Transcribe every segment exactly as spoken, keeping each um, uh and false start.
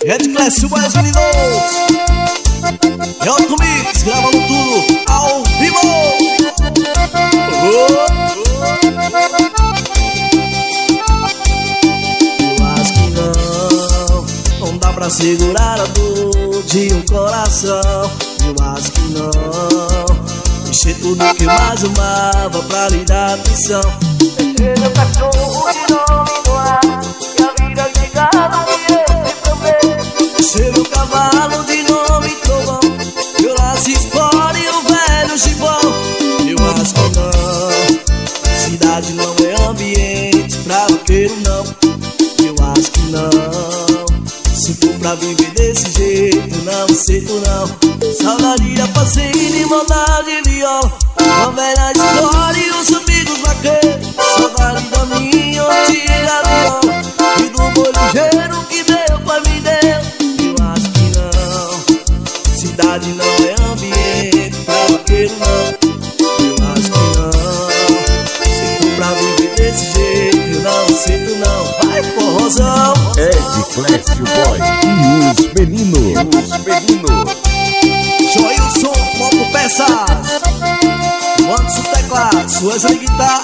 Red Class, o mais unidos. É o Tomix, gravando tudo ao vivo. Oh. Eu acho que não, não dá pra segurar a dor de um coração. Eu acho que não, deixei tudo que mais amava pra lhe dar atenção. Deixei meu cachorro de nome no ar e a vida de gado que eu sempre amei. Deixei meu cavalo de nome trovão e o laço espora e o velho gibão. Eu acho que não, cidade não é ambiente pra vaqueiro não. Eu acho que não, se for pra viver desse jeito não aceito não. Saudade da fazenda e maldade de viola, uma velha história e os amigos vaqueiros. Saudade da minha antiga viola e do boi ligeiro que meu pai me deu. Eu acho que não, cidade não é ambiente pra vaqueiro não. Eu acho que não, se for pra viver desse jeito eu não aceito não. Vai forrozão, Ed Class Boy e os meninos, os meninos. Joilson, moto peças, Anderson teclados, Wesley guitarra.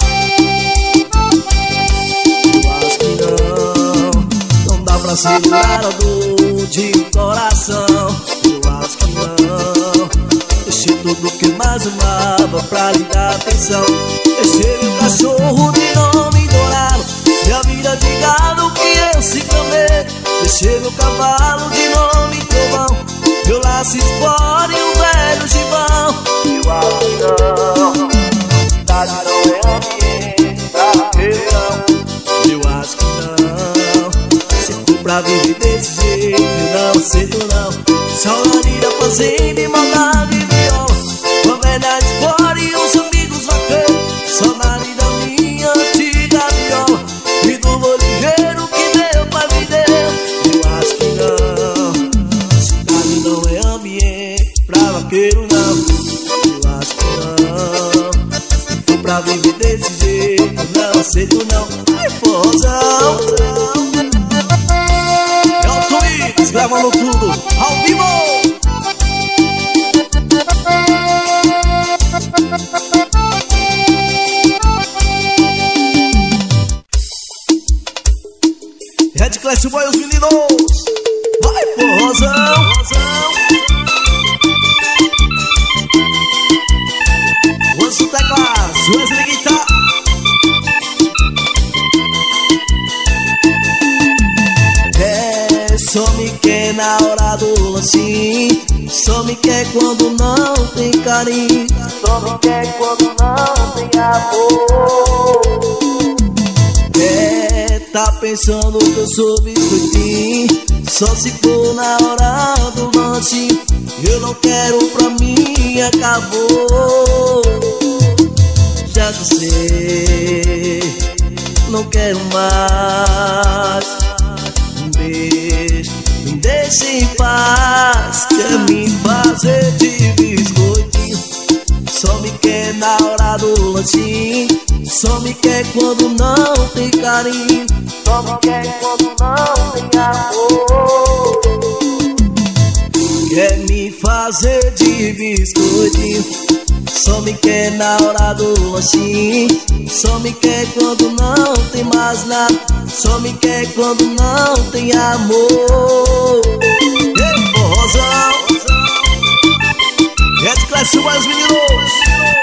Eu acho que não, não dá pra segurar a dor de um coração. Eu acho que não, deixei tudo que mais amava pra lhe dar atenção. Deixei meu cachorro de nome dourado e a vida de gado que eu sempre amei. Deixei meu cavalo de nome trovão, meu laço espora e o velho gibão. Eu acho que não, cidade não é ambiente pra vaqueiro não. Eu acho que não, se for pra viver desse jeito eu não aceito não. Saudade da fazenda e maldade de viola, uma velha espora e os amigos vaqueiros. Saudade da minha antiga viola e do boi ligeiro que meu pai me deu. Eu acho que não, cidade não é ambiente pra vaqueiro não. Eu acho que não, se for pra viver desse jeito não aceito não. Ai, forrozão, é o Tomix, gravando tudo ao vivo. Red Class Boy, os meninos. Vai, forrozão. Anderson teclados, Wesley guitarra. É, só me quer na hora do lanchinho, só me quer quando não tem carinho, Só me quer quando não tem amor. é, tá pensando que eu sou biscoitinho, só se for na hora do lanche. Eu não quero pra mim, acabou. Já que sei, não quero mais. Um beijo, me deixe em paz. Quer me fazer de biscoitinho, só me quer na hora do lanchinho, só me quer quando não tem carinho, Só me quer quando não tem amor. quer me fazer de biscoitinho, só me quer na hora do lanchinho, só me quer quando não tem mais nada, só me quer quando não tem amor. Ei, forrozão, Red Class, mais meninos.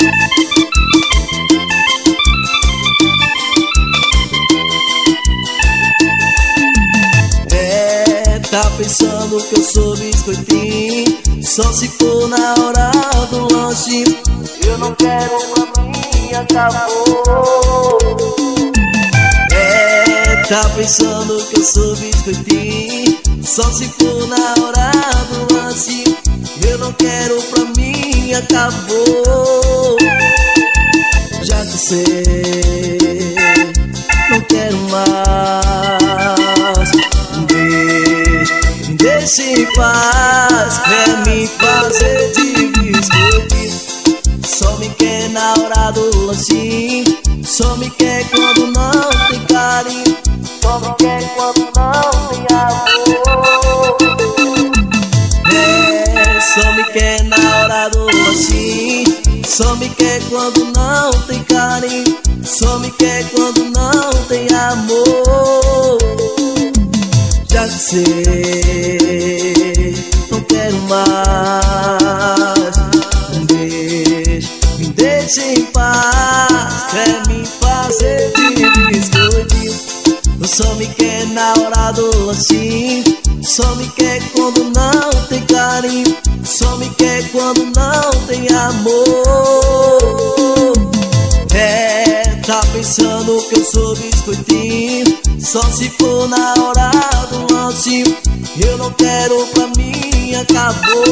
É, tá pensando que eu sou biscoitinho, só se for na hora do lanche. Eu não quero pra mim, acabou. É, tá pensando que eu sou biscoitinho, só se for na hora do lance. Eu não quero pra mim, acabou. Já que sei, não quero mais. Um beijo, me deixe em paz. Quer me fazer de biscoitinho, só me quer na hora do lanchinho, só me quer quando não tem carinho, Só me quer quando não tem amor. Só me quer quando não tem carinho, só me quer quando não tem amor. Já sei, não quero mais. Um beijo, me deixe em paz. Quer me fazer de biscoitinho. Só me quer na hora do lanchinho, só me quer quando não tem carinho, só me quer quando não tem amor. É, tá pensando que eu sou biscoitinho, só se for na hora do lanchinho. Eu não quero pra mim, acabou.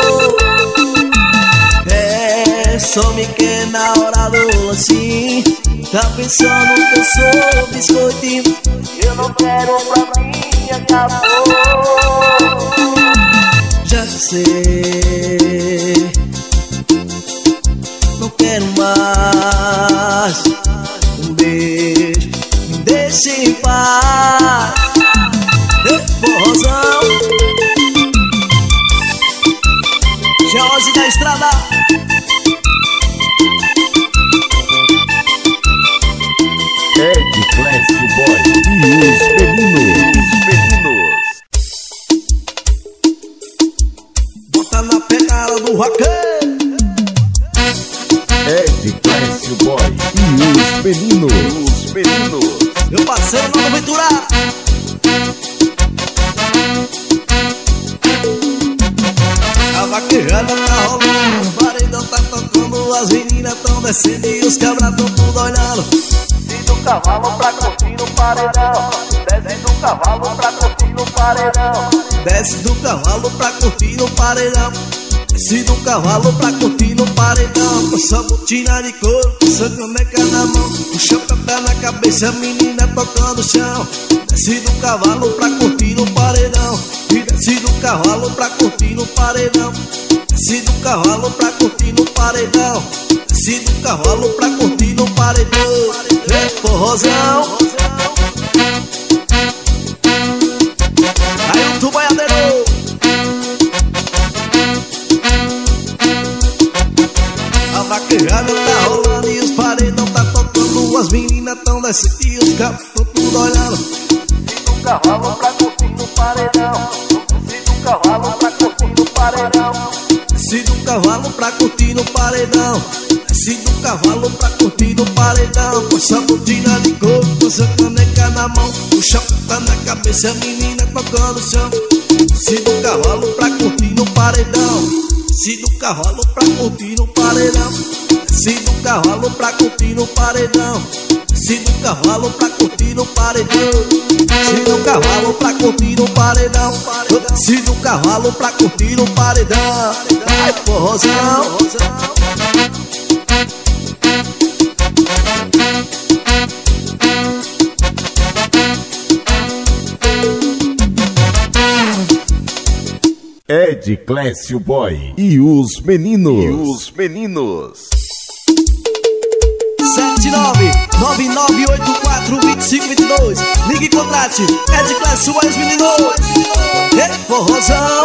É, só me quer na hora do lanchinho. Tá pensando que eu sou biscoitinho, Eu não quero pra mim, acabou. já sei, não quero mais. Um beijo, me deixe em paz. Ei, forrozão, Geose da Estrada. Ed Clécio Boy e os meninos. Os meninos. Bota na pegada do roqueiro. Ed Clécio Boy e os meninos. Os meninos. Meu parceiro não aventurar. A vaquejada tá rolando, o paredão tá tocando, as meninas tão descendo e os cabras tão tudo olhando. Desce do cavalo pra curtir no paredão. Desce do cavalo pra curtir no paredão. Desce do cavalo pra curtir no paredão. Desce do cavalo pra curtir no paredão. Com sua botina de couro, com sua caneca na mão, o chapéu na cabeça, a menina tocando o chão. Desce do cavalo pra curtir no paredão. E desce do cavalo pra curtir no paredão. Desce do cavalo pra curtir no paredão. Desce do cavalo pra curtir no paredão. É forrozão. Aí o tubaiadeiro. A vaquejada tá rolando e os paredão tá tocando, as meninas tão descendo e os cabos tão tudo olhando. Desce do cavalo pra curtir no paredão. Desce do cavalo pra curtir no paredão. Desce do cavalo pra curtir no paredão. Desce do cavalo pra curtir no paredão. Com essa botina de couro, com essa caneca na mão, o chapéu tá na cabeça, a menina tocando o chão. Desce do cavalo pra curtir no paredão. Desce do cavalo pra curtir no paredão. Desce do cavalo pra curtir no paredão. Desce do cavalo pra curtir no paredão. Desce do cavalo pra curtir no paredão. Desce do cavalo pra curtir no paredão. Ai, forrozão. Ed Clécio Boy e os meninos. E os meninos. sete nove nove nove oito quatro dois cinco dois dois. Ligue e contrate. Ed Clécio Boy e os meninos. Ei, forrozão.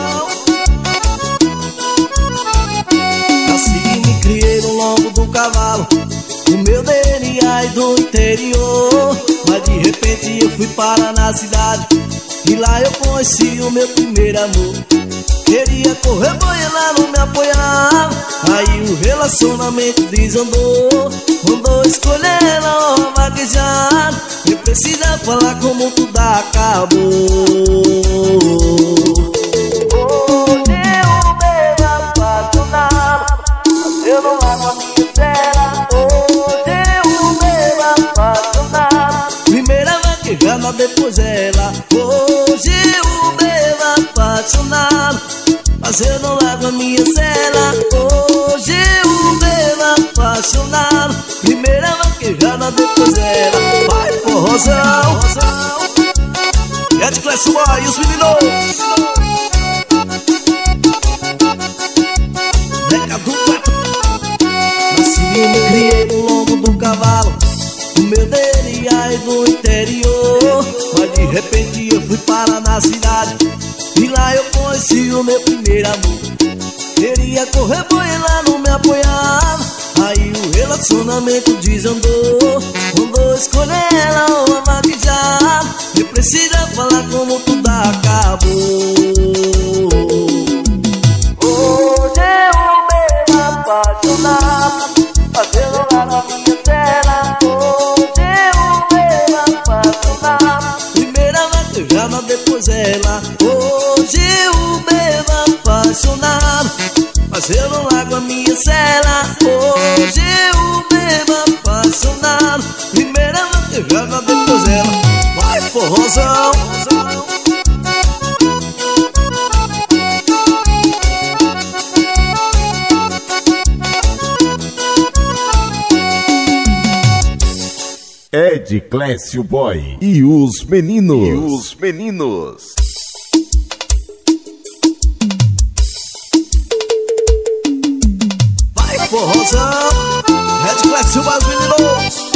Nasci e me criei no lombo do cavalo, no meu D N A e do interior. Mas de repente eu fui parar na cidade e lá eu conheci o meu primeiro amor. Queria correr banho, ela não me apoiava, aí o relacionamento desandou. Mandou escolher ela ou vaquejar, eu precisa falar como tudo acabou. Hoje eu me apaixonado, eu não largo a minha tela. Hoje eu me apaixonado. Primeira vaquejada, depois ela. Hoje eu me apaixonado, mas eu não largo a minha cela. Hoje eu me apaixonado. Primeira vaquejada, depois ela. Vai, forrozão. Ed Clécio Boy e os meninos. Deca do quatro. Nasci e me criei no lombo do cavalo, o meu D N A é do interior. Mas de repente eu fui parar na cidade e lá eu conheci o meu primeiro amor. Queria correr, foi ela não me apoiava. Aí o relacionamento desandou. Mandou escolher ela ou a maquijar. E precisa falar como tudo acabou. Hoje eu me apaixonado, fazendo lá na minha tela. Hoje eu me apaixonado. Primeira vaquejada, depois ela. Hoje eu me apaixonado, fazendo lá com a minha cela. Hoje eu me apaixonado. Primeira vaquejada, depois ela. Vai, forrozão. Ed Clécio Boy e os meninos. E os meninos. Vai, forrozão. Ed Clécio Boy, os meninos.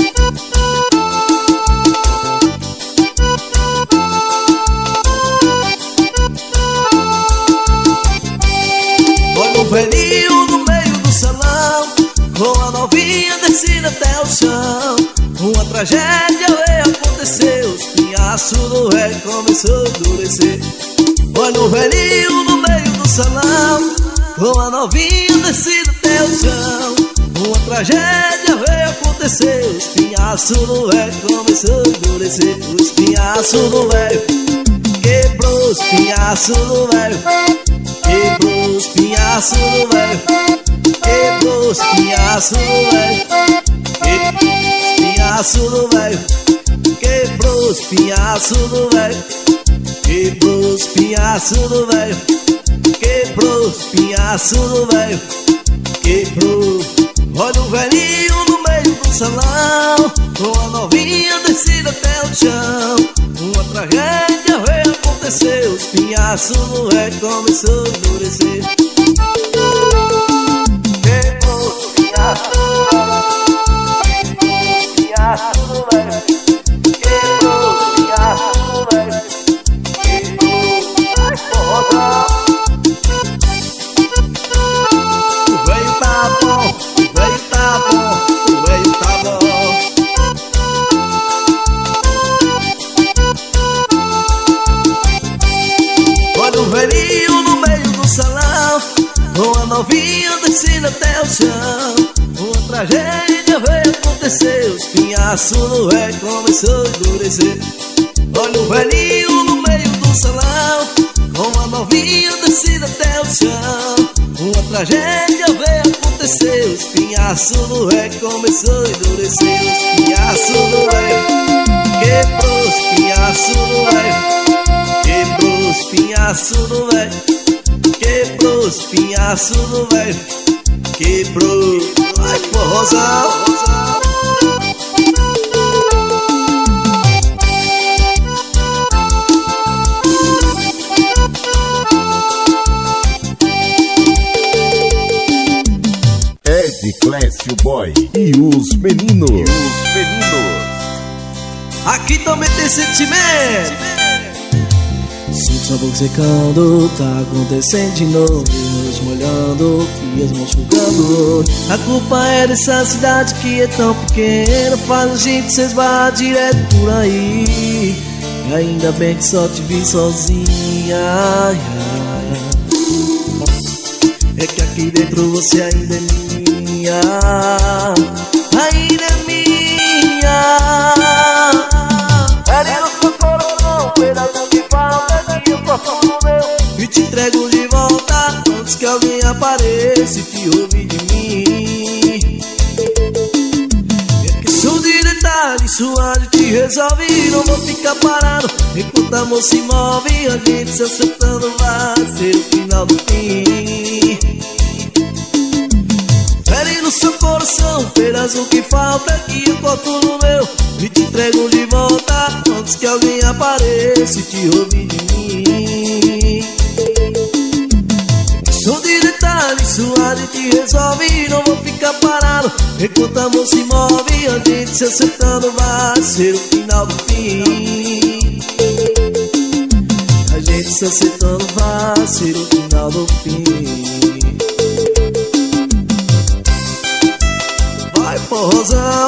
Olha o velhinho no meio do salão, com a novinha descida até o chão. Uma tragédia veio acontecer, os pinhaços do rei começou a endurecer. Olha o velhinho no meio do salão, com a novinha descida até o chão. Uma tragédia veio acontecer, os pinhaços do rei começou a endurecer. Os pinhaços do velho quebrou, os pinhaços do velho quebrou, os pinhaços do velho quebrou, os pinhaços do velho pinhaço do velho quebrou, os pinhaços do velho quebrou, os pinhaços do velho quebrou, os pinhaços do velho quebrou. Olha o velhinho no meio do salão, com a novinha descida até o chão. Uma tragédia veio acontecer, os pinhaços do velho começou a endurecer. Quebrou os pinhaços do velho, pinhaço do velho, quebrou os pinhaços do velho, quebrou. Ai, forrozão. O velho tá bom, o velho tá bom, o velho tá bom. Olha o velhinho no meio do salão, com a novinha descida até o chão. Uma tragédia veio acontecer, os pinhaços do rei começou a endurecer. Olha o velhinho no meio do salão, com a novinha descida até o chão. Uma tragédia veio acontecer, os pinhaços do rei começou a endurecer. Os pinhaços do rei quebrou, os pinhaços do rei quebrou, os pinhaços do rei quebrou, os pinhaços do rei quebrou. Ai, forrozão. Ed Clécio Boy e os meninos. E os meninos. Aqui também tem sentimento. Sinto sua boca secando, tá acontecendo de novo. Nos molhando e as mãos jogando. A culpa é dessa cidade que é tão pequena, faz a gente se esbarrar direto por aí. E ainda bem que só te vi sozinha. É que aqui dentro você ainda é minha, ainda é minha. Pede no seu coração, pedaço que falta que eu posso meu. E te entrego de volta antes que alguém apareça e te ouve de mim. É questão de detalhe, sua de te resolve. Não vou ficar parado enquanto amor se move. A gente se acertando vai ser o final do fim. Fere no seu coração, pedaço que falta que eu corto no meu. E te entrego de volta antes que alguém apareça e te ouve de mim. Questão de detalhe, suave te resolve. Não vou ficar parado enquanto amor se move. A gente se acertando vai ser o final do fim. A gente se acertando vai ser o final do fim. forrozão.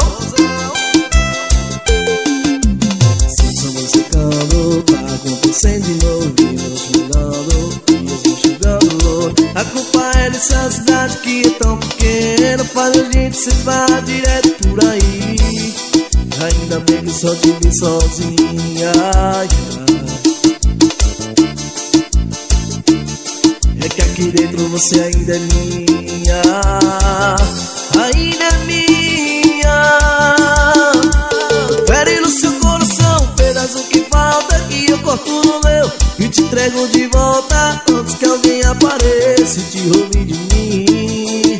Se estamos secando, tá acontecendo de novo. Dias chegando, dias vão chegando. A culpa é dessa cidade que é tão pequena, faz a gente se vai direto por aí. Ainda bem que eu só te vi sozinha. É que aqui dentro você ainda é minha, ainda é minha. Fere no seu coração, um pedaço que falta, que eu corto no meu e te entrego de volta, antes que alguém apareça e te roube de mim.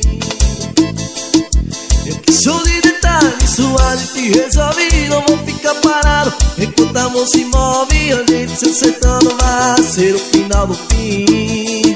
Eu que sou de detalhe, suave te resolve, não vou ficar parado enquanto a mão se move. A gente se acertando vai ser o final do fim.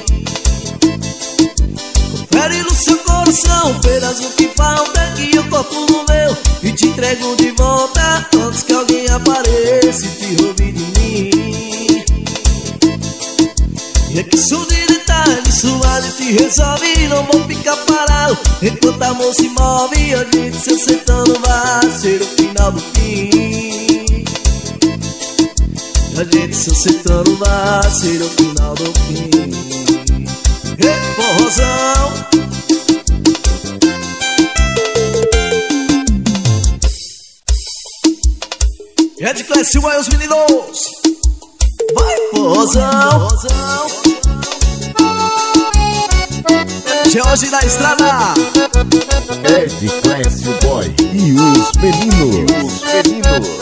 Confere no seu coração, um pedaço que falta, que eu corto no meu e te entrego de volta, antes que alguém apareça e te roube de mim. E é que sou de detalhe, suave te resolve, não vou ficar parado enquanto a mão se move. A gente se acertando vai ser o final do fim. A gente se acertando vai ser o final do fim. Ei, forrozão. Red Class, vai os meninos. Vai, forrozão. George da estrada. Red Class Boy e os meninos. Os meninos.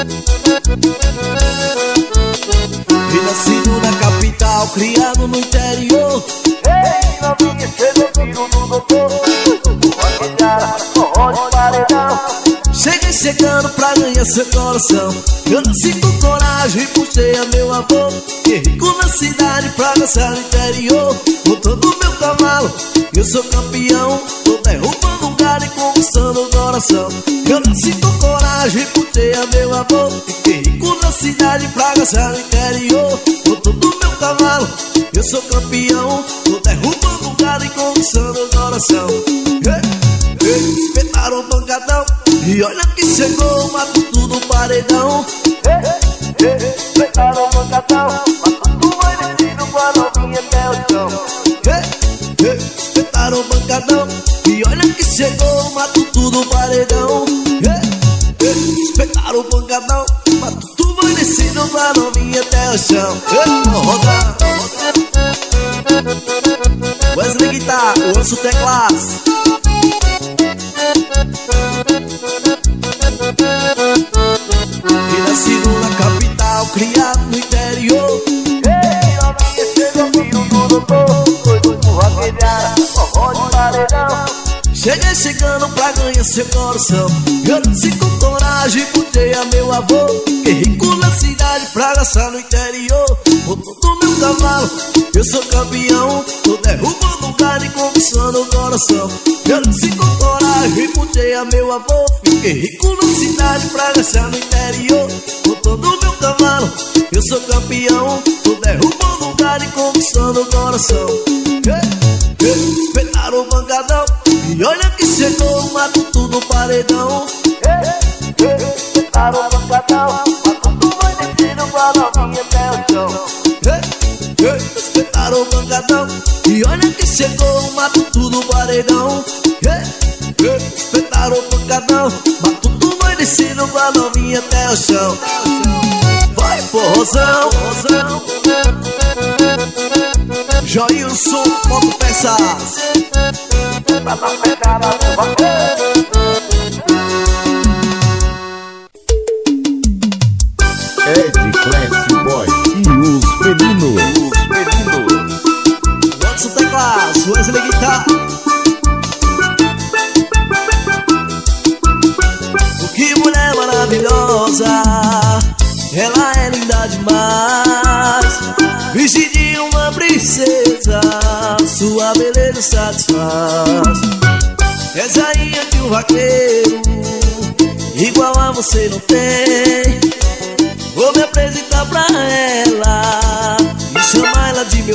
E nascido na capital, criado no interior. Ei, novinha, chega o tiro do doutor. Pode olhar, forró de paredão. Cheguei chegando pra ganhar seu coração. Eu nasci com coragem e puxei a meu avô. Que rico na cidade pra dançar no interior. Montando meu cavalo, eu sou campeão. Tô derrubando um galho e conquistando o coração. Eu nasci com coragem e puxei a meu avô. Que rico na cidade pra dançar no interior. Montando meu cavalo, eu sou campeão. Tô derrubando um galho e conquistando o coração. Hey, hey, espetaram o pancadão. E olha que chegou, mato tudo paredão. Ei, ei, pegaram o pancadão, mas tudo vai descendo com a novinha até o chão. Ei, ei, espetaram o pancadão. E olha que chegou, mato tudo paredão. Ei, ei, espetaram o pancadão, mas tudo vai descendo com a novinha até o chão. Ei, roda, Wesley Guitar, o Anso Teclas. E nascido na capital, criado no interior. Ei, novinha, chega o tiro do doutor. Doido por vaquejada, forró de paredão. Cheguei chegando pra ganhar seu coração. Eu nasci com coragem, puxei a meu avô. Fiquei rico na cidade pra dançar no interior. Montando meu cavalo, eu sou campeão. Tô derrubando um galho e conquistando o coração. Eu nasci com coragem, puxei a meu avô. Fiquei rico na cidade pra dançar no interior. Montando meu cavalo, eu sou campeão. Tô derrubando um galho e conquistando o coração. Ei, ei, espetaram o pancadão. E olha que chegou, mato tudo paredão. Ei, ei, pegaram o pancadão, mas tudo vai descendo com a novinha até o chão. Ei, ei, espetaram o pancadão. E olha que chegou, mato tudo paredão. Ei, ei, espetaram o pancadão, mas tudo vai descendo com a novinha até o chão. Vai, forrozão. Joilson, foto peças. Pra não pegar na sua vaqueira. Red Class Boy e os meninos. Os meninos. Anso Teclas, Wesley Guitar. O que mulher maravilhosa, ela é linda demais. Virgem de uma princesa, sua beleza satisfaz. És rainha de um vaqueiro, igual a você não tem. Vou me apresentar pra ela e chamar ela de meu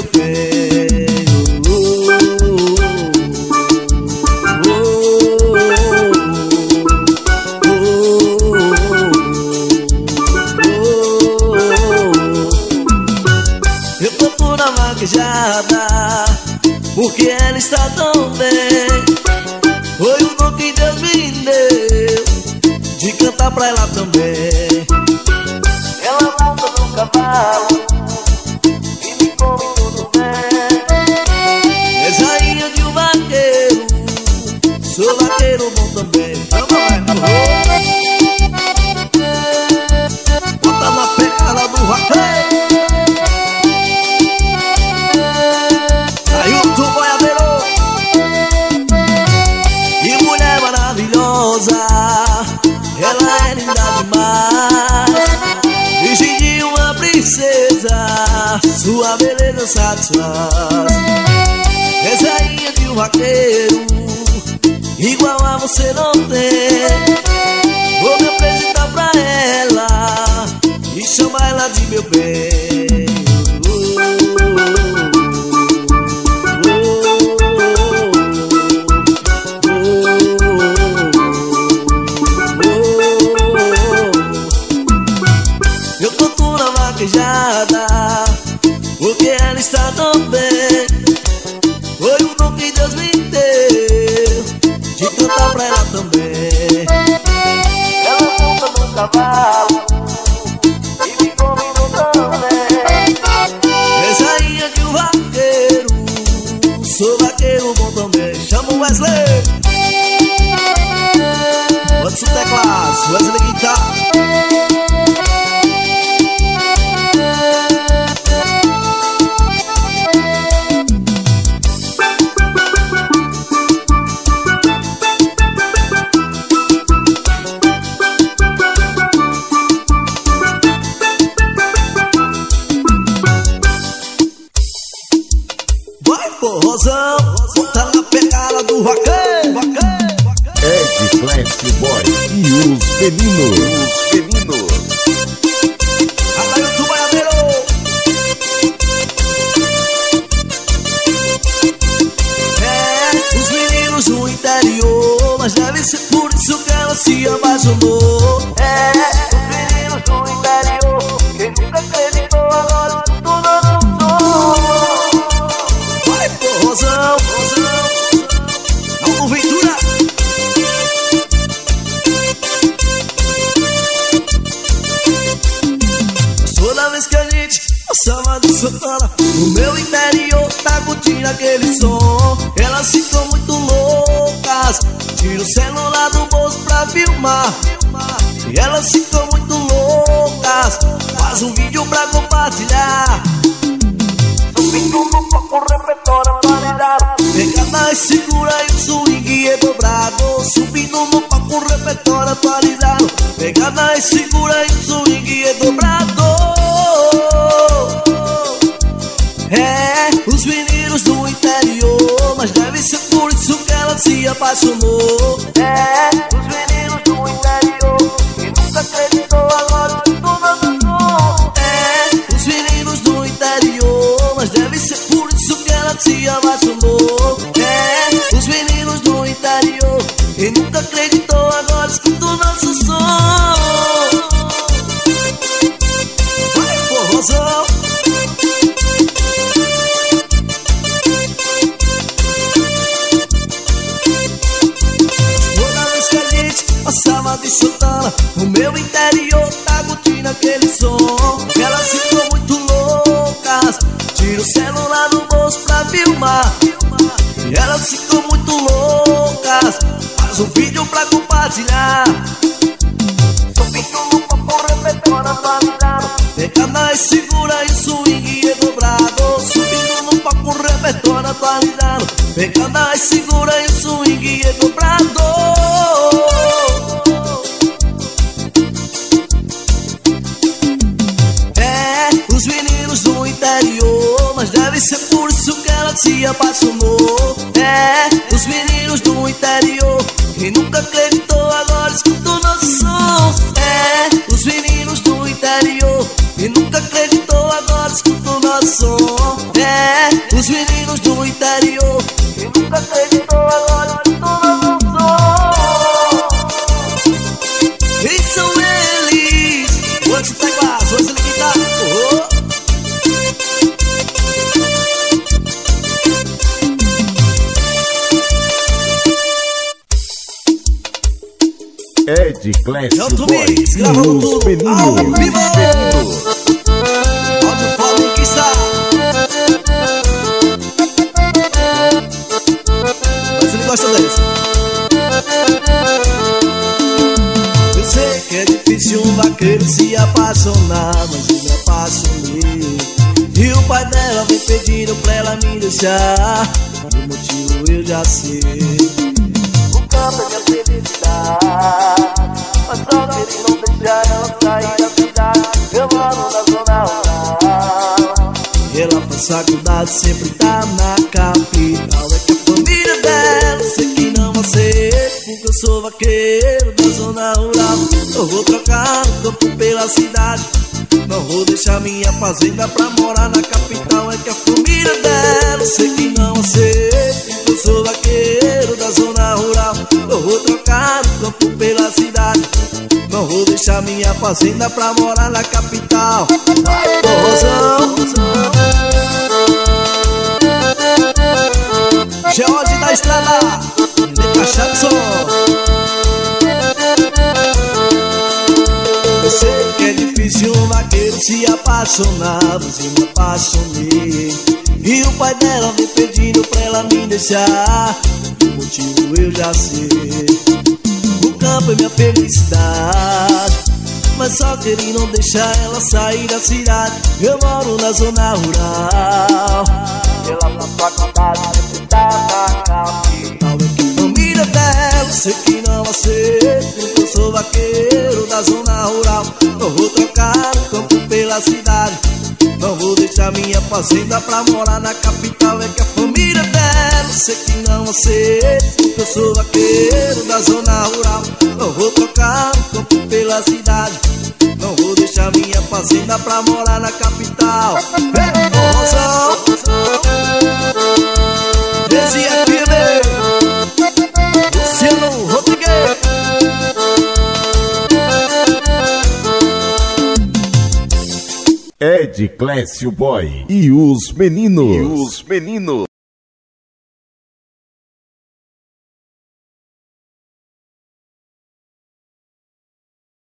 bem. Oh, oh, oh, oh. vaquejada, porque ela está tão bem. Foi o dom que Deus me deu de cantar pra ela também. Ela monta no cavalo e me come tudo bem. És rainha de um vaqueiro, sou vaqueiro bom também. Bota na pegada do vaqueiro. Ailton Boiadeiro. E mulher maravilhosa, ela é linda demais. Virgem de uma princesa, sua beleza satisfaz. És rainha de um vaqueiro, igual a você não tem. Vou me apresentar pra ela e chamar ela de meu bem. Eu canto na vaquejada, porque ela está tão bem. Foi o dom que Deus me deu de cantar pra ela também. Ela monta no cavalo e me come tudo bem. És rainha de um vaqueiro, sou vaqueiro bom também. Chama o Wesley. Bota o teclado, Wesley guitarra. Rosão, bota na pegada do vaqueiro. Ed Classy Boy e os meninos. Os meninos. Ailton Boiadeiro. É, os meninos do interior, mas deve ser por isso que ela se apaixonou. É, os meninos do interior, quem nunca acreditou agora tudo avançou. Vai, pô, Rosão, Rosão. Aldo Ventura. Toda vez que a gente passava de Santana, no meu interior tá curtindo aquele som. Elas ficam muito loucas, tira o celular do bolso pra filmar. E elas ficam muito loucas, faz um vídeo pra compartilhar. Subindo no palco, repertório atualizado. Pegada e segura e o swing é dobrado. Subindo no palco, repertório atualizado. Pegada e segura e o swing é dobrado. É, os meninos do interior, mas deve ser por isso que ela se apaixonou. É, os meninos do interior, quem nunca acreditou agora tudo avançou. É, os meninos do interior, mas deve ser por isso que ela se apaixonou. É, os meninos do interior, quem nunca acreditou agora escuta o nosso som. Vai, forrozão. Toda vez que a gente passava de Santana, no meu interior tá curtindo aquele som. Elas ficam muito loucas, tira o celular do bolso pra filmar. E elas ficam muito loucas, faz um vídeo pra compartilhar. Subindo no palco, repertório atualizado. Pegada e segura e o swing é dobrado. Subindo no palco, repertório atualizado. Pegada e segura e o swing é dobrado. É, os meninos do interior, mas deve ser por isso que ela se apaixonou. É, os meninos do interior, quem nunca acreditou agora escuta o nosso som. É, os meninos do interior, quem nunca acreditou agora escuta o nosso som. É, os meninos do interior, quem nunca acreditou agora tudo avançou. quem são eles? Quantos teclados, quantos guitarras? Oh. Ed Clécio Junto Boy Mix, e gravando os tudo meninos. ao vivo. Meninos. Pode o foda que está. Mas ele gosta dessa. Eu sei que é difícil um vaqueiro se apaixonar, mas eu me apaixonei. E o pai dela vem pedindo pra ela me deixar. O motivo eu já sei. O campo é minha felicidade, mas só que ele não deixa ela sair da cidade. Eu moro na zona rural. Ela passa faculdade, sempre tá na capital. É que a família dela sei que não aceita, porque eu sou vaqueiro da zona rural. Eu vou trocar o campo pela cidade, não vou deixar minha fazenda pra morar na capital. É que a família dela sei que não aceita, porque eu sou vaqueiro da zona rural. Eu vou trocar o campo pela cidade, não vou deixar minha fazenda pra morar na capital. Porrozão, George da estrada, de cachaça. Eu sei que é difícil um vaqueiro se apaixonar, mas eu me apaixonei. E o pai dela vem pedindo pra ela me deixar. O motivo eu já sei. O campo é minha felicidade, mas só que ele não deixa ela sair da cidade. Eu moro na zona rural. Ela faz faculdade, sempre tá na capital. É que a família dela sei que não aceita, porque eu sou vaqueiro da zona rural. Eu vou trocar o campo pela cidade, não vou deixar minha fazenda pra morar na capital. É que a família dela sei que não aceita, porque eu sou vaqueiro da zona rural. Eu vou trocar o campo pela cidade, não vou deixar minha fazenda pra morar na capital. Ei, porrozão, Desi F M, Luciano Rodrigues. Ed Clécio Boy e os meninos. E os meninos.